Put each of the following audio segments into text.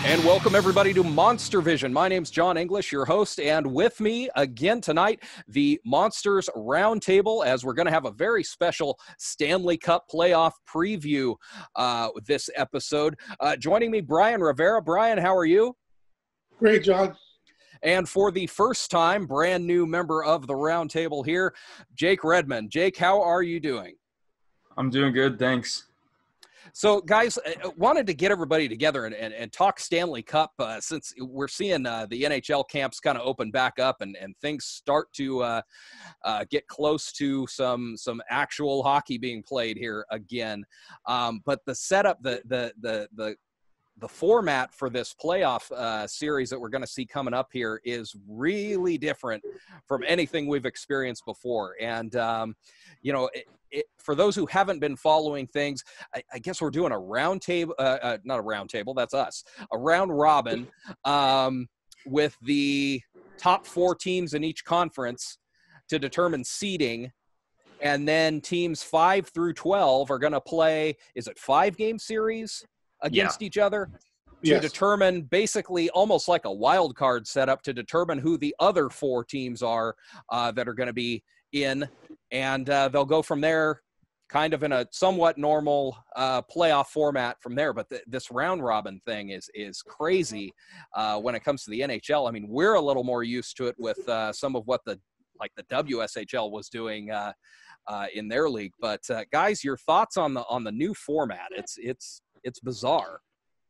And welcome everybody to MonsterVision. My name's John English, your host, and with me again tonight, the Monsters Roundtable, as we're going to have a very special Stanley Cup playoff preview this episode. Joining me, Brian Rivera. Brian, how are you? Great, John. And for the first time, brand new member of the Roundtable here, Jake Redmond. Jake, how are you doing? I'm doing good, thanks. So, guys, wanted to get everybody together and talk Stanley Cup since we're seeing the NHL camps kind of open back up and things start to get close to some actual hockey being played here again. But the setup, the format for this playoff series that we're going to see coming up here is really different from anything we've experienced before. And, for those who haven't been following things, I guess we're doing a round table, not a round table, that's us, a round robin with the top 4 teams in each conference to determine seeding. And then teams 5 through 12 are going to play, is it 5-game series against each other to determine, basically almost like a wild card setup, to determine who the other 4 teams are that are going to be in. And they'll go from there kind of in a somewhat normal playoff format from there. But this round robin thing is crazy when it comes to the NHL. I mean, we're a little more used to it with some of what the WSHL was doing in their league. But guys, your thoughts on the new format? It's bizarre.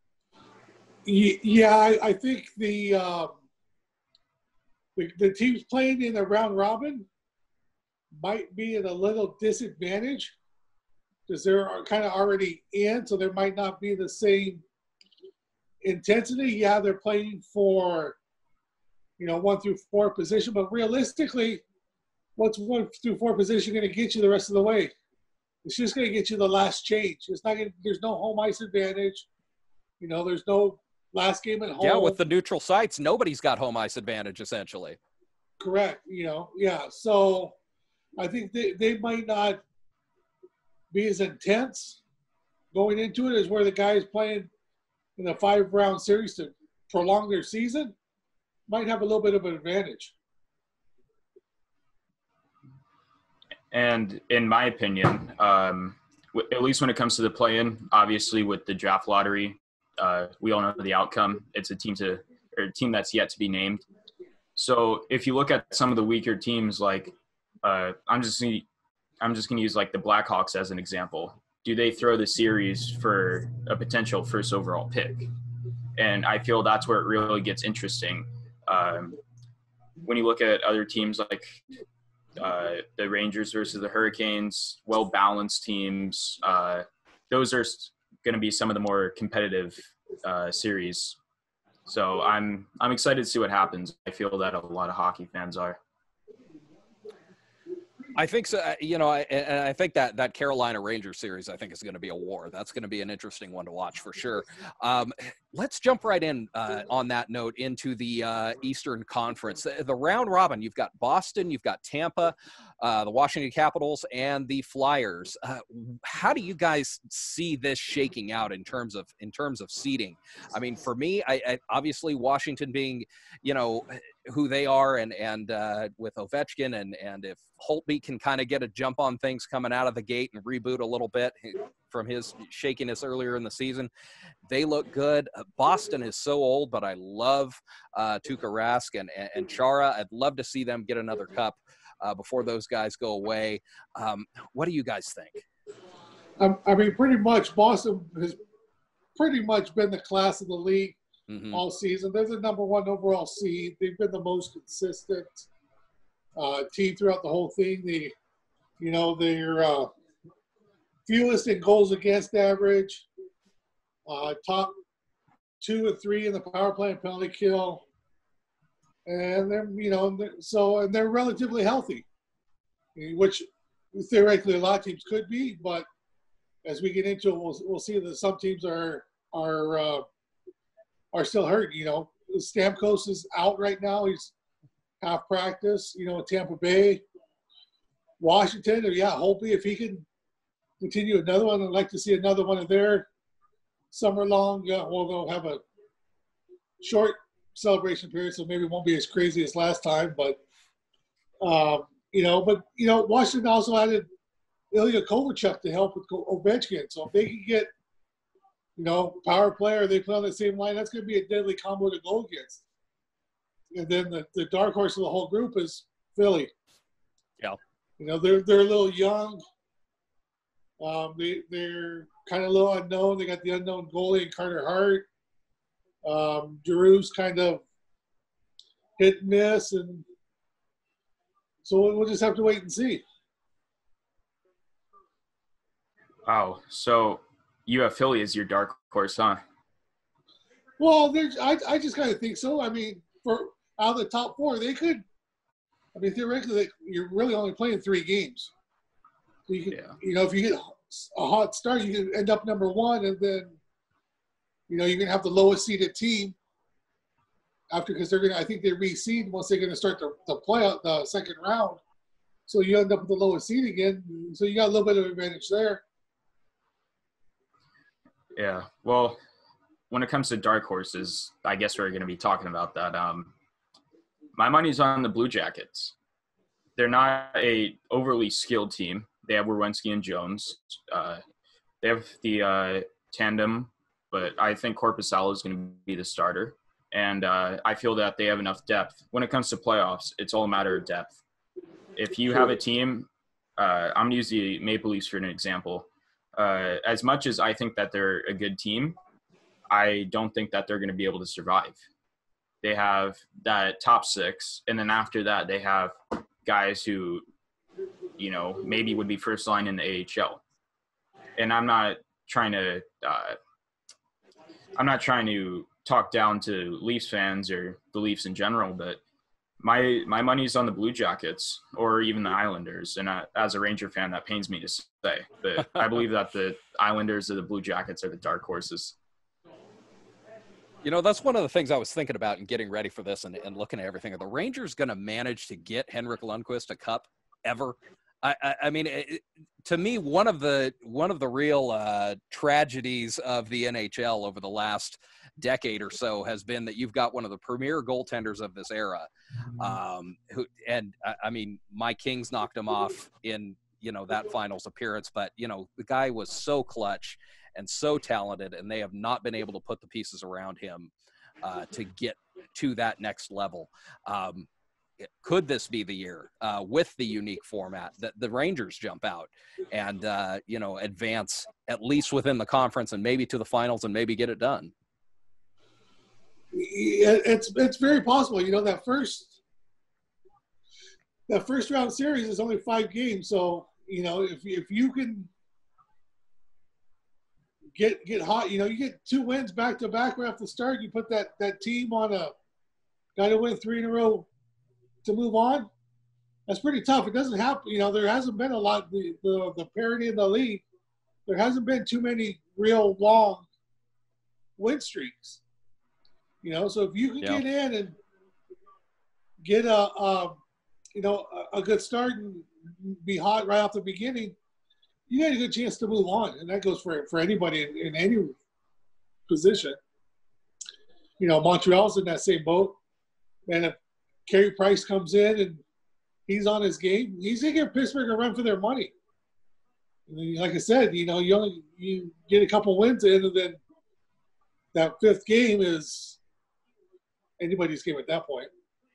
Yeah, I think the teams playing in the round robin might be at a little disadvantage because they're kind of already in, so there might not be the same intensity. Yeah, they're playing for 1 through 4 position, but realistically, what's 1 through 4 position going to get you the rest of the way? It's just going to get you the last change. It's not going. There's no home ice advantage. There's no last game at home. Yeah, with the neutral sites, nobody's got home ice advantage essentially. Correct. Yeah. So I think they might not be as intense going into it as where the guys playing in a 5-round series to prolong their season might have a little bit of an advantage. And in my opinion, at least when it comes to the play-in, obviously with the draft lottery, we all know the outcome. It's a team that's yet to be named. So if you look at some of the weaker teams, like I'm just going to use like the Blackhawks as an example. Do they throw the series for a potential first overall pick? And I feel that's where it really gets interesting. When you look at other teams like the Rangers versus the Hurricanes, well-balanced teams, those are going to be some of the more competitive series. So I'm excited to see what happens. I feel that a lot of hockey fans are. I think so. And I think that Carolina Rangers series, I think, is going to be a war. That's going to be an interesting one to watch for sure. Let's jump right in on that note into the Eastern Conference. The round robin, you've got Boston, you've got Tampa, the Washington Capitals, and the Flyers. How do you guys see this shaking out in terms of seeding? I mean, for me, I obviously Washington being, who they are, and with Ovechkin, and if Holtby can kind of get a jump on things coming out of the gate and reboot a little bit from his shakiness earlier in the season, they look good. Boston is so old, but I love Tuukka Rask and Chara. I'd love to see them get another cup before those guys go away. What do you guys think? I mean, pretty much Boston has pretty much been the class of the league all season. They're the number 1 overall seed. They've been the most consistent team throughout the whole thing. They're fewest in goals against average, top 2 and 3 in the power play and penalty kill, and they're relatively healthy, which theoretically a lot of teams could be, but as we get into it, we'll see that some teams are still hurt. Stamkos is out right now. He's half practice. Tampa Bay, Washington, Holtby, if he can continue another one, I'd like to see another one of their summer long. They'll have a short celebration period, so maybe it won't be as crazy as last time. But Washington also added Ilya Kovalchuk to help with Ovechkin. So if they can get, power play or they play on the same line, that's going to be a deadly combo to go against. And then the dark horse of the whole group is Philly. Yeah. They're a little young. They're kind of a little unknown. They got the unknown goalie in Carter Hart. Giroux's kind of hit and miss, and so we'll just have to wait and see. Wow. So you have Philly as your dark horse, huh? Well, I just kind of think so. I mean, for out of the top four, they could. I mean, theoretically, you're really only playing 3 games. So you can, if you get a hot start, you can end up number 1, and then, you're going to have the lowest seeded team after, because they're going to, I think they reseed once they're going to start the playoff, the second round. So you end up with the lowest seed again. So you got a little bit of advantage there. Yeah. Well, when it comes to dark horses, I guess we're going to be talking about that. My money's on the Blue Jackets. They're not a overly skilled team. They have Werenski and Jones. They have the tandem, but I think Korpisalo is going to be the starter. And I feel that they have enough depth. When it comes to playoffs, it's all a matter of depth. If you have a team, I'm going to use the Maple Leafs for an example. As much as I think that they're a good team, I don't think that they're going to be able to survive. They have that top 6, and then after that, they have guys who, maybe would be first line in the AHL. And I'm not trying to talk down to Leafs fans or the Leafs in general, but my money's on the Blue Jackets or even the Islanders. And as a Ranger fan, that pains me to say, but I believe that the Islanders or the Blue Jackets are the dark horses. That's one of the things I was thinking about in getting ready for this and looking at everything. Are the Rangers going to manage to get Henrik Lundqvist a cup ever? I mean, to me, one of the real tragedies of the NHL over the last decade or so has been that you've got one of the premier goaltenders of this era, my Kings knocked him off in that finals appearance, but the guy was so clutch and so talented, and they have not been able to put the pieces around him to get to that next level. Could this be the year with the unique format that the Rangers jump out and, advance at least within the conference and maybe to the finals and maybe get it done? It's very possible. That first round series is only 5 games. So, if you can get hot, you get 2 wins back to back right off the start, you put that team on got to win 3 in a row to move on. That's pretty tough. It doesn't happen. There hasn't been a lot the parity in the league. There hasn't been too many real long win streaks. So if you can get in and get a good start and be hot right off the beginning, you got a good chance to move on, and that goes for anybody in any position. Montreal's in that same boat, and if Carey Price comes in and he's on his game, he's going to give Pittsburgh a run for their money. And like I said, you get a couple wins in, and then that 5th game is anybody's game at that point.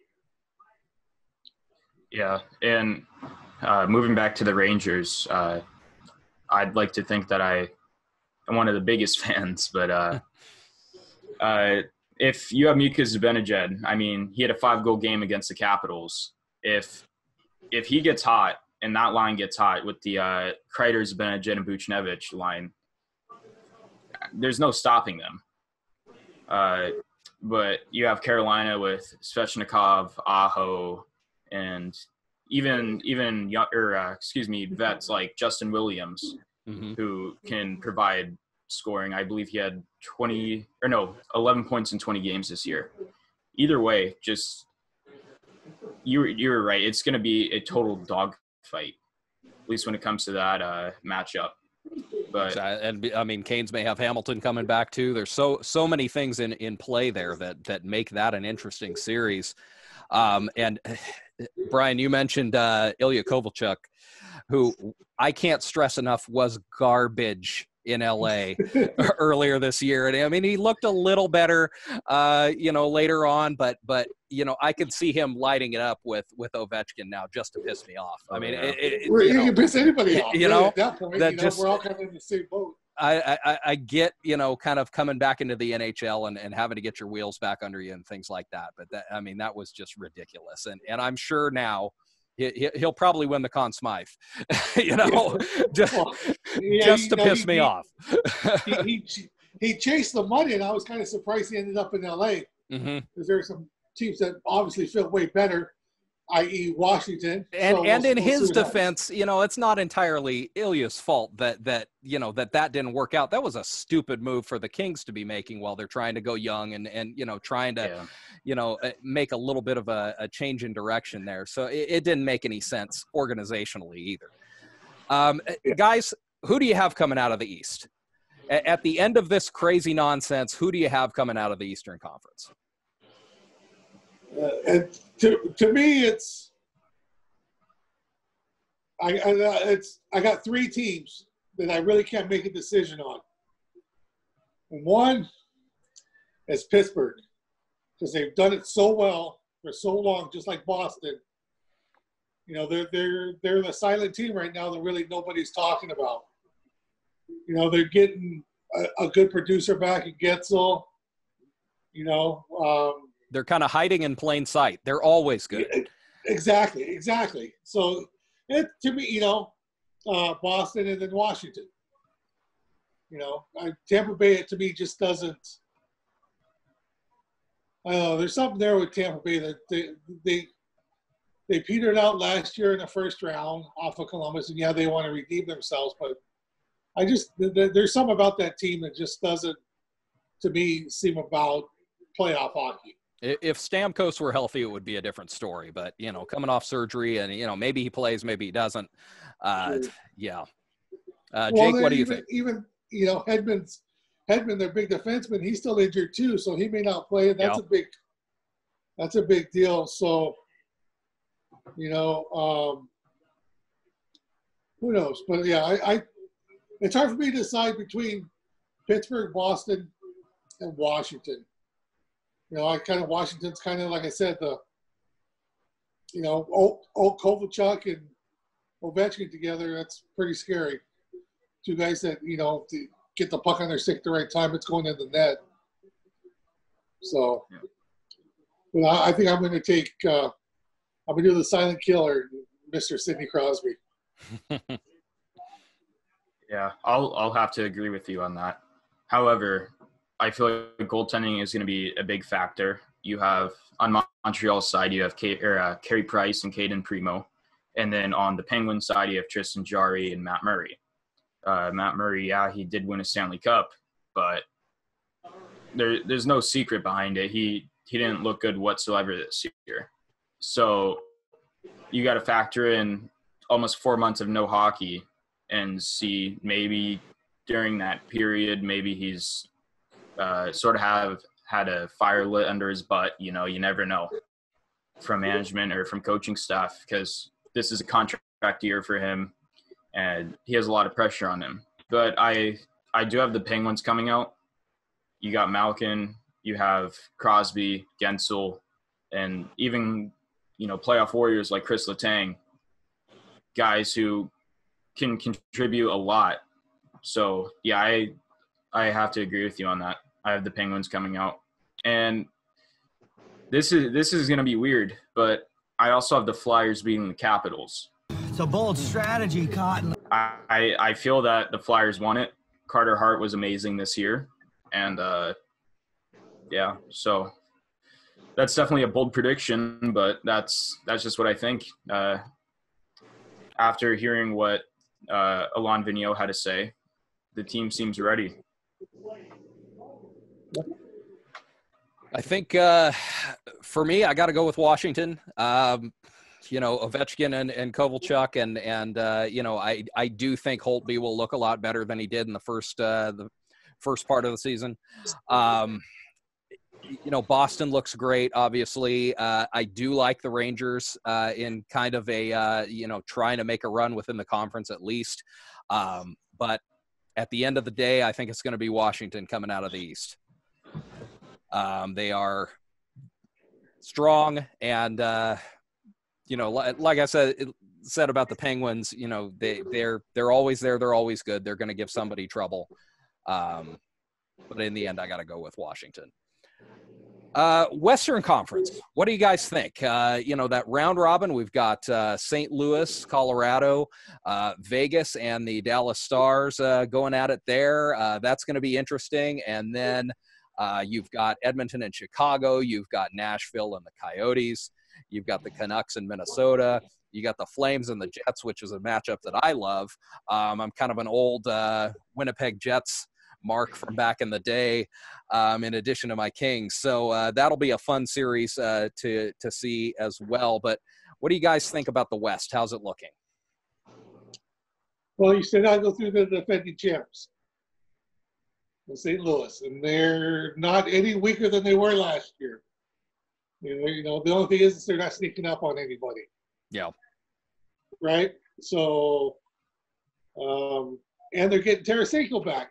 Yeah, and moving back to the Rangers, I'd like to think that I'm one of the biggest fans, but if you have Mika Zibanejad, I mean, he had a 5-goal game against the Capitals. If he gets hot and that line gets hot with the Kreider, Zibanejad, and Buchnevich line, there's no stopping them. But you have Carolina with Svechnikov, Aho, and even vets like Justin Williams, who can provide scoring. I believe he had 11 points in 20 games this year. Either way, just you're right. It's going to be a total dogfight, at least when it comes to that matchup. But and I mean, Canes may have Hamilton coming back too. There's so many things in play there that make that an interesting series. And Brian, you mentioned Ilya Kovalchuk, who I can't stress enough was garbage in LA earlier this year. And I mean, he looked a little better, later on, but I could see him lighting it up with Ovechkin now just to piss me off. I mean, you can piss anybody off. Really, at that point, just, we're all kind of in the same boat. I get, kind of coming back into the NHL and having to get your wheels back under you and things like that. But that was just ridiculous. And I'm sure now he'll probably win the Conn Smythe, just to piss me off. he chased the money, and I was kind of surprised he ended up in LA. Because there are some teams that obviously feel way better, i.e. Washington. And in his defense, it's not entirely Ilya's fault that didn't work out. That was a stupid move for the Kings to be making while they're trying to go young and trying to, make a little bit of a change in direction there. So it didn't make any sense organizationally either. Guys, who do you have coming out of the East? At the end of this crazy nonsense, who do you have coming out of the Eastern Conference? And to me, it's I got three teams that I really can't make a decision on. And one is Pittsburgh, because they've done it so well for so long, just like Boston. They're the silent team right now that really nobody's talking about. They're getting a good producer back in Getzel. They're kind of hiding in plain sight. They're always good. Exactly. So, to me, Boston and then Washington. Tampa Bay, to me, just doesn't. I don't know. There's something there with Tampa Bay that they petered out last year in the first round off of Columbus, and they want to redeem themselves. But there's something about that team that just doesn't, to me, seem about playoff hockey. If Stamkos were healthy, it would be a different story. But, coming off surgery and, maybe he plays, maybe he doesn't. Jake, what do you think? Even, Hedman, their big defenseman, he's still injured too, so he may not play. That's a big deal. So, who knows? But, it's hard for me to decide between Pittsburgh, Boston, and Washington. Washington's kind of, like I said, old Kovalchuk and Ovechkin together, that's pretty scary. Two guys that, to get the puck on their stick at the right time, it's going in the net. So, I think I'm going to do the silent killer, Mr. Sidney Crosby. Yeah, I'll have to agree with you on that. However, I feel like goaltending is going to be a big factor. You have, on Montreal's side, you have Carey Price and Caden Primo. And then on the Penguins side, you have Tristan Jarry and Matt Murray. Matt Murray, he did win a Stanley Cup, but there's no secret behind it. He didn't look good whatsoever this year. So you got to factor in almost 4 months of no hockey and see maybe during that period, maybe he's sort of had a fire lit under his butt. You never know from management or from coaching staff, because this is a contract year for him and he has a lot of pressure on him. But I do have the Penguins coming out. You got Malkin, you have Crosby, Gensel, and even, playoff warriors like Chris Letang, guys who can contribute a lot. So, I have to agree with you on that. I have the Penguins coming out. And this is going to be weird, but I also have the Flyers beating the Capitals. It's a bold strategy, Cotton. I feel that the Flyers won it. Carter Hart was amazing this year. And, so that's definitely a bold prediction, but that's just what I think. After hearing what Alain Vigneault had to say, the team seems ready. I think for me, I got to go with Washington. Ovechkin and Kovalchuk, and I do think Holtby will look a lot better than he did in the first part of the season. Boston looks great, obviously. I do like the Rangers in kind of a, trying to make a run within the conference at least. But at the end of the day, I think it's going to be Washington coming out of the East. They are strong, and, like I said about the Penguins, they're always there. They're always good. They're going to give somebody trouble. But in the end, I got to go with Washington. Western Conference, what do you guys think? That round robin, we've got St. Louis, Colorado, Vegas, and the Dallas Stars going at it there. That's going to be interesting. And then you've got Edmonton and Chicago. You've got Nashville and the Coyotes. You've got the Canucks and Minnesota. You got the Flames and the Jets, which is a matchup that I love. I'm kind of an old Winnipeg Jets mark from back in the day, in addition to my Kings. So that'll be a fun series to see as well. But what do you guys think about the West? How's it looking? Well, you said I'll go through the defending champs in St. Louis, and they're not any weaker than they were last year. The only thing is they're not sneaking up on anybody. Yeah. Right? So, and they're getting Tarasenko back.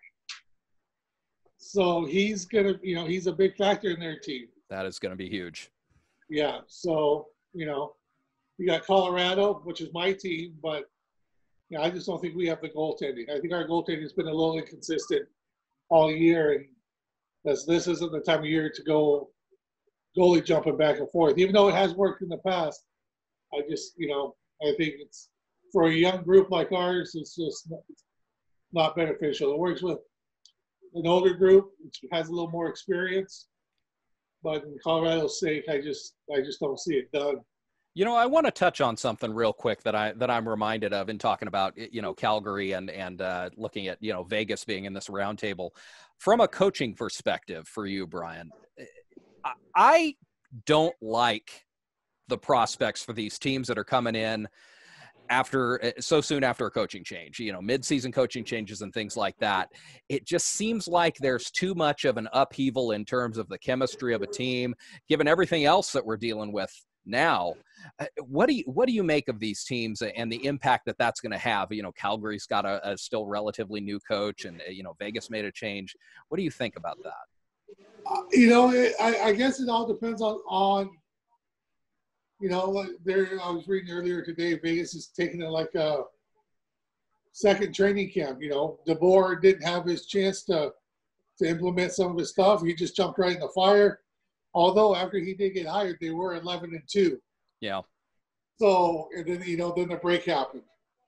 So he's he's a big factor in their team. That is going to be huge. Yeah. So, you got Colorado, which is my team, but I just don't think we have the goaltending. I think our goaltending has been a little inconsistent all year, and this isn't the time of year to go goalie jumping back and forth. Even though it has worked in the past, I just, I think it's for a young group like ours, it's just not beneficial. It works with an older group, which has a little more experience, but in Colorado's sake, I just don't see it done. I want to touch on something real quick that I'm reminded of in talking about, Calgary and looking at, Vegas being in this roundtable. From a coaching perspective for you, Brian, I don't like the prospects for these teams that are coming in so soon after a coaching change, mid-season coaching changes and things like that. It just seems like there's too much of an upheaval in terms of the chemistry of a team, given everything else that we're dealing with now. What do you make of these teams and the impact that that's going to have? Calgary's got a still relatively new coach, and Vegas made a change. What do you think about that? I guess it all depends on I was reading earlier today, Vegas is taking it like a second training camp. DeBoer didn't have his chance to implement some of his stuff. He just jumped right in the fire. Although after he did get hired, they were 11-2. Yeah. So, and then, then the break happened.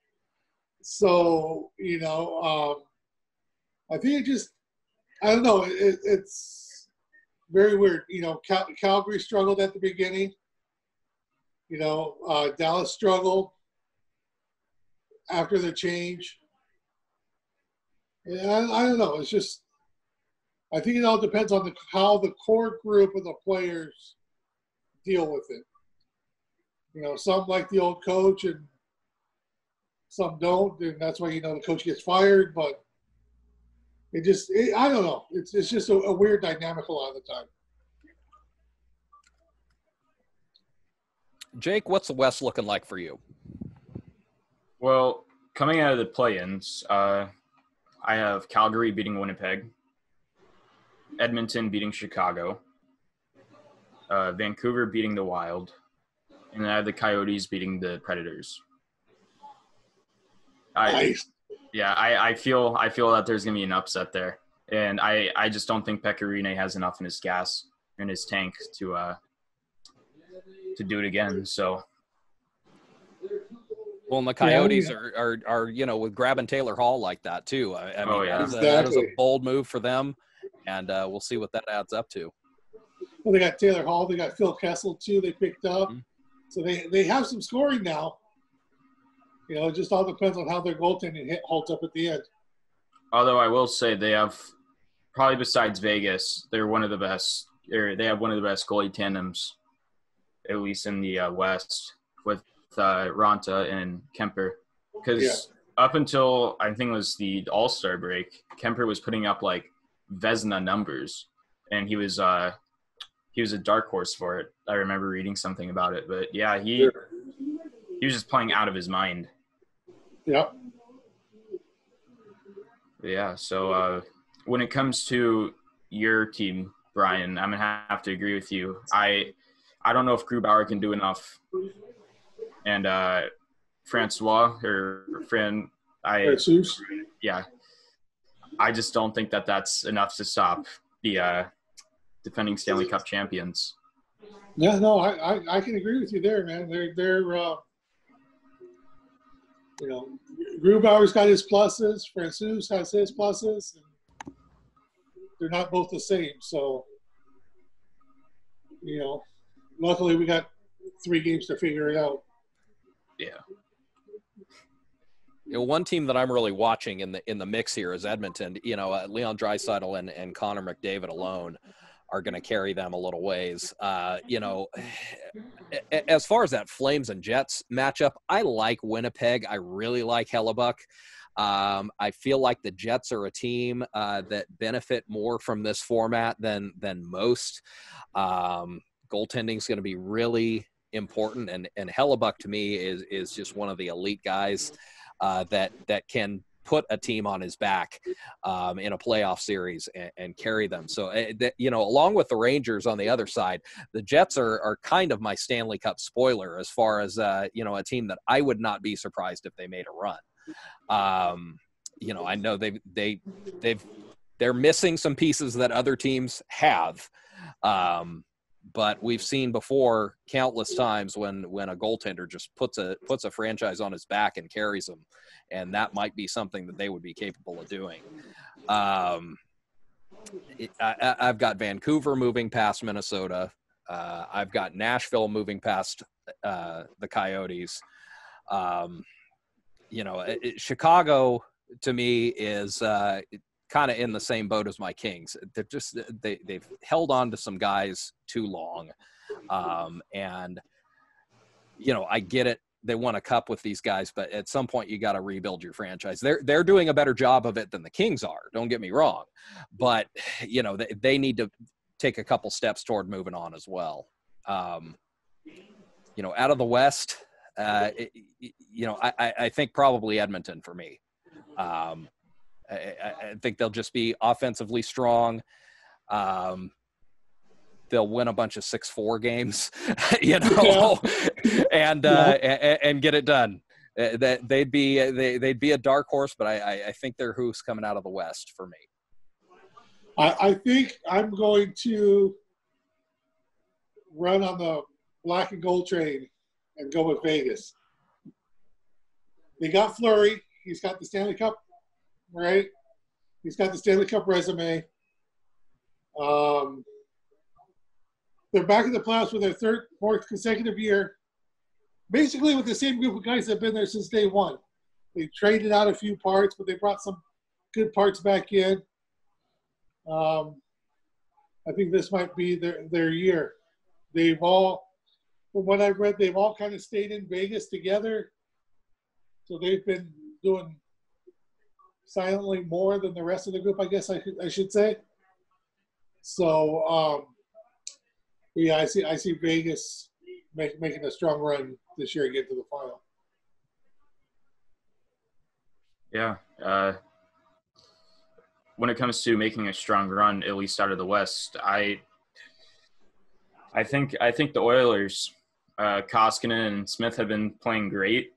So, I think I don't know. It's very weird. Calgary struggled at the beginning. Dallas struggled after the change. Yeah, I don't know. It's just, I think it all depends on how the core group of the players deal with it. Some like the old coach and some don't, and that's why the coach gets fired. But I don't know. It's just a weird dynamic a lot of the time. Jake, what's the West looking like for you? Well, coming out of the play-ins, I have Calgary beating Winnipeg, Edmonton beating Chicago, Vancouver beating the Wild, and then I have the Coyotes beating the Predators. Nice. I feel that there's going to be an upset there. And I just don't think Pekka Rinne has enough in his gas, in his tank to do it again. So, well, and the Coyotes are with grabbing Taylor Hall like that too. That is a bold move for them, and we'll see what that adds up to. Well, they got Taylor Hall, they got Phil Kessel too. They picked up, so they have some scoring now. It just all depends on how their goaltending holds up at the end. Although I will say they have, probably besides Vegas, they're one of the best. They have one of the best goalie tandems, at least in the West, with Ranta and Kemper, because up until I think it was the All-Star break, Kemper was putting up like Vezina numbers, and he was a dark horse for it. I remember reading something about it, but yeah, he was just playing out of his mind. Yeah. Yeah. So when it comes to your team, Brian, I'm gonna have to agree with you. I don't know if Grubauer can do enough, and Francois or Fran, Jesus. Yeah, I just don't think that that's enough to stop the defending Stanley Cup champions. Yeah, no, I can agree with you there, man. They're you know, Grubauer's got his pluses, Francouz has his pluses, and they're not both the same. So, you know, luckily we got 3 games to figure it out. Yeah. You know, one team that I'm really watching in the mix here is Edmonton. You know, Leon Draisaitl and Connor McDavid alone are going to carry them a little ways. You know, as far as that Flames and Jets matchup, I like Winnipeg. I really like Hellebuck. I feel like the Jets are a team that benefit more from this format than most. Goaltending is going to be really important, and Hellebuck to me is just one of the elite guys that can put a team on his back in a playoff series and carry them. So, you know, along with the Rangers on the other side, the Jets are kind of my Stanley Cup spoiler as far as, you know, a team that I would not be surprised if they made a run. You know, I know they're missing some pieces that other teams have. But we've seen before countless times when a goaltender just puts a franchise on his back and carries them, and that might be something that they would be capable of doing. I've got Vancouver moving past Minnesota. I've got Nashville moving past the Coyotes. You know, Chicago to me is kind of in the same boat as my Kings. They're just they've held on to some guys too long, and you know, I get it. They won a cup with these guys, but at some point you got to rebuild your franchise. They're doing a better job of it than the Kings are. Don't get me wrong, but you know, they need to take a couple steps toward moving on as well. You know, out of the West, you know, I think probably Edmonton for me. I think they'll just be offensively strong. They'll win a bunch of 6-4 games, you know, and get it done. They'd be a dark horse, but I think they're who's coming out of the West for me. I think I'm going to run on the black and gold train and go with Vegas. They got Fleury. He's got the Stanley Cup. Right, he's got the Stanley Cup resume. They're back in the playoffs for their fourth consecutive year, basically with the same group of guys that have been there since day one. They traded out a few parts, but they brought some good parts back in. I think this might be their year. They've all, from what I've read, they've all kind of stayed in Vegas together, so they've been doing silently more than the rest of the group, I guess I should say. So, yeah, I see Vegas making a strong run this year and get to the final. Yeah. When it comes to making a strong run, at least out of the West, I think the Oilers, Koskinen and Smith have been playing great.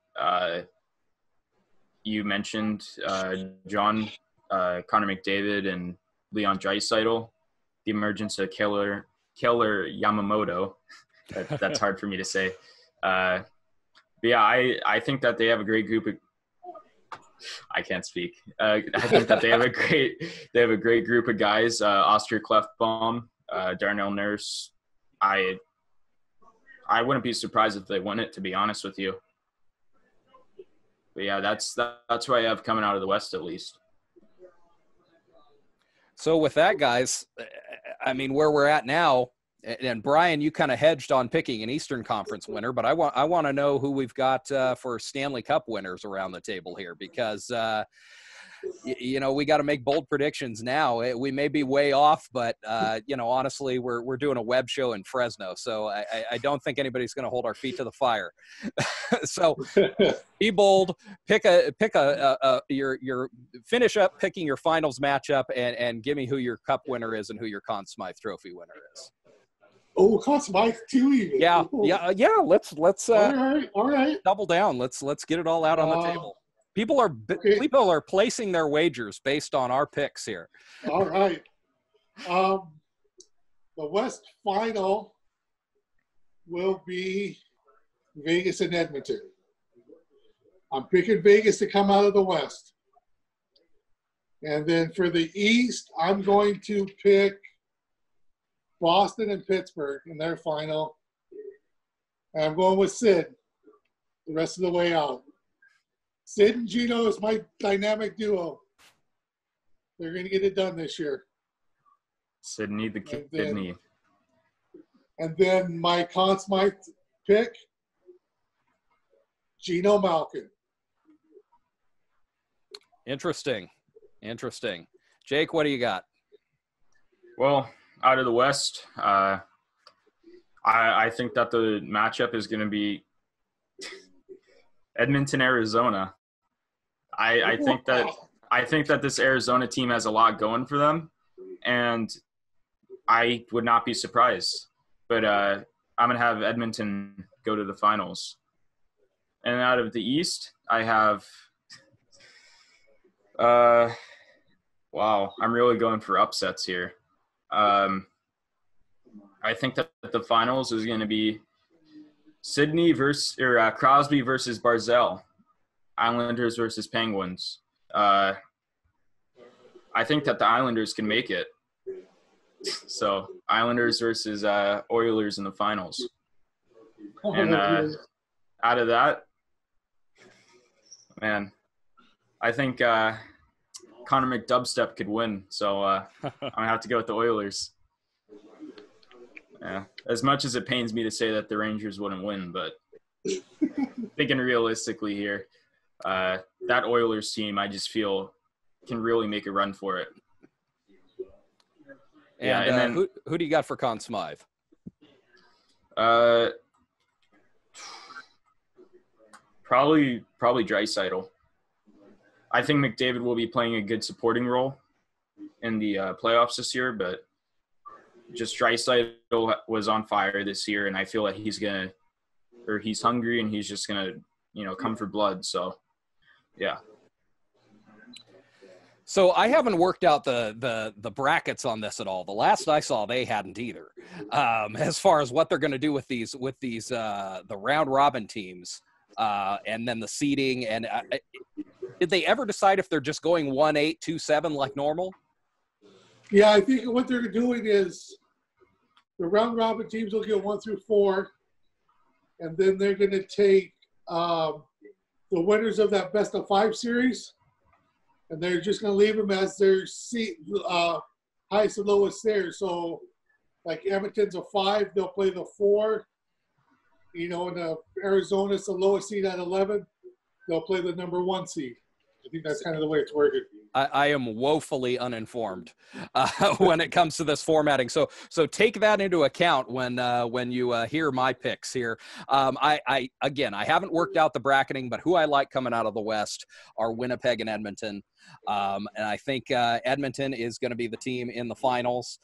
You mentioned John, Connor McDavid, and Leon Draisaitl. The emergence of Keller Yamamoto. That's hard for me to say. But yeah, I think that they have a great group of. I can't speak. I think that they have a great group of guys. Oscar Klefbom, Darnell Nurse. I wouldn't be surprised if they won it, to be honest with you. But yeah, that's who I have coming out of the West, at least. So with that, guys, I mean, where we're at now, And Brian, you kind of hedged on picking an Eastern Conference winner, but I want to know who we've got for Stanley Cup winners around the table here, because we got to make bold predictions now. We may be way off, but honestly, we're doing a web show in Fresno, so I don't think anybody's going to hold our feet to the fire. So be bold, pick your finish up picking your finals matchup, and give me who your cup winner is and who your Conn Smythe Trophy winner is. Oh, Conn Smythe too, even. Yeah. Let's all right. double down. Let's get it all out on the table. People are placing their wagers based on our picks here. All right. The West Final will be Vegas and Edmonton. I'm picking Vegas to come out of the West. And then for the East, I'm going to pick Boston and Pittsburgh in their final. And I'm going with Sid the rest of the way out. Sid and Gino is my dynamic duo. They're going to get it done this year. Sydney the kidney. And then my Conn Smythe pick, Gino Malkin. Interesting. Jake, what do you got? Well, out of the West, I think that the matchup is going to be Edmonton, Arizona. I think that this Arizona team has a lot going for them, and I would not be surprised. But I'm going to have Edmonton go to the finals. And out of the East, I have wow, I'm really going for upsets here. I think that the finals is going to be Crosby versus Barzal, Islanders versus Penguins. I think that the Islanders can make it. So Islanders versus Oilers in the finals. And out of that, man, I think Connor McDubstep could win. So I'm going to have to go with the Oilers. Yeah, as much as it pains me to say that the Rangers wouldn't win, but thinking realistically here, that Oilers team, I just feel can really make a run for it. And then who do you got for Conn Smythe? Probably Draisaitl. I think McDavid will be playing a good supporting role in the playoffs this year, but just Draisaitl was on fire this year, and I feel like he's hungry and he's just gonna, come for blood. So, yeah. So I haven't worked out the brackets on this at all. The last I saw, they hadn't either. As far as what they're going to do with these the round robin teams, and then the seeding, and did they ever decide if they're just going 1-8, 2-7 like normal? Yeah, I think what they're doing is the round robin teams will get 1 through 4, and then they're going to take the winners of that best of 5 series, and they're just going to leave them as their highest and lowest there. So, like Edmonton's a 5, they'll play the 4. And Arizona's the lowest seed at 11, they'll play the number 1 seed. I think that's kind of the way it's working. I am woefully uninformed when it comes to this formatting. So take that into account when you hear my picks here. I haven't worked out the bracketing, but who I like coming out of the West are Winnipeg and Edmonton. And I think Edmonton is going to be the team in the finals.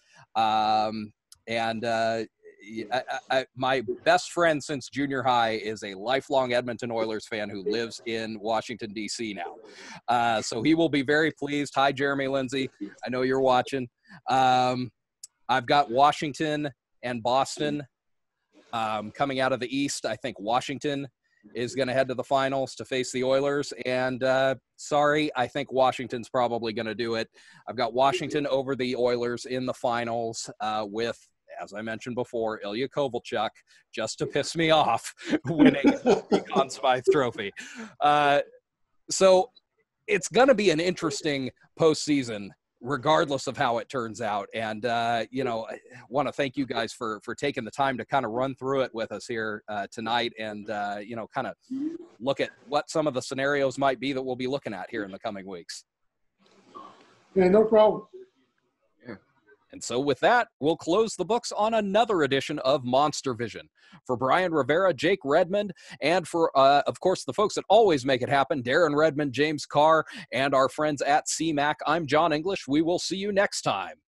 My best friend since junior high is a lifelong Edmonton Oilers fan who lives in Washington, D.C. now. So he will be very pleased. Hi, Jeremy Lindsay. I know you're watching. I've got Washington and Boston coming out of the East. I think Washington is going to head to the finals to face the Oilers. And I think Washington's probably going to do it. I've got Washington over the Oilers in the finals with, as I mentioned before, Ilya Kovalchuk, just to piss me off, winning the Conn Smythe Trophy. So it's going to be an interesting postseason regardless of how it turns out. And, you know, I want to thank you guys for taking the time to kind of run through it with us here tonight and, you know, kind of look at what some of the scenarios might be that we'll be looking at here in the coming weeks. Yeah, no problem. And so with that, we'll close the books on another edition of Monster Vision. For Brian Rivera, Jake Redmond, and for, of course, the folks that always make it happen, Darren Redmond, James Carr, and our friends at CMAC, I'm John English. We will see you next time